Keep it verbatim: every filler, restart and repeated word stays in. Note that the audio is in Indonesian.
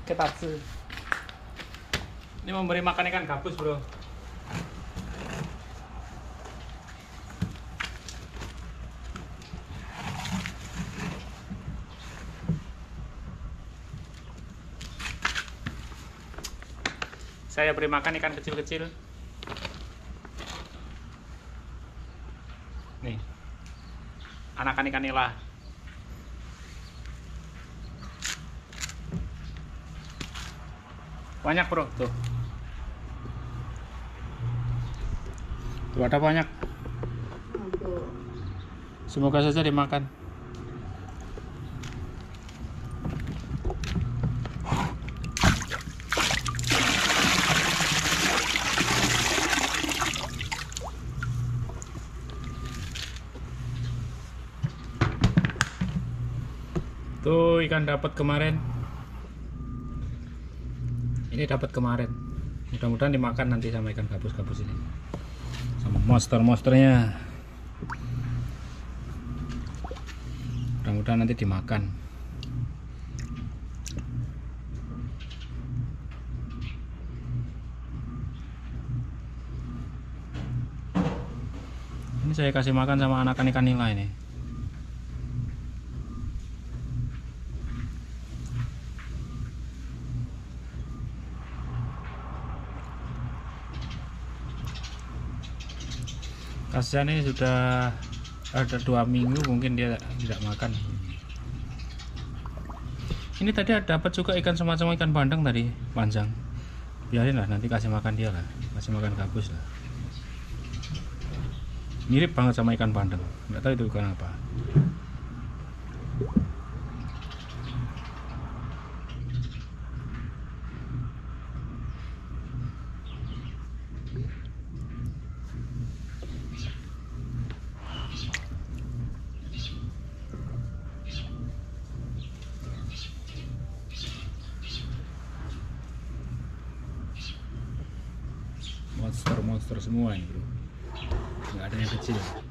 ketatsu. Ini memberi makan ikan gabus, bro. Saya beri makan ikan kecil-kecil. Nih, anakan ikan nila. Banyak, bro, tuh. Tuh ada banyak. Semoga saja dimakan. Tuh ikan dapat kemarin. Ini dapat kemarin. Mudah-mudahan dimakan nanti sama ikan gabus-gabus ini. Sama monster-monsternya. Mudah-mudahan nanti dimakan. Ini saya kasih makan sama anakan ikan nila ini. Kasihan ini sudah ada dua minggu mungkin dia tidak makan. Ini tadi ada dapat juga ikan semacam ikan bandeng tadi panjang. Biarin lah, nanti kasih makan dia lah, kasih makan gabus lah. Mirip banget sama ikan bandeng, nggak tahu itu ikan apa. Monster-monster semua ini, bro. Nggak ada yang kecil.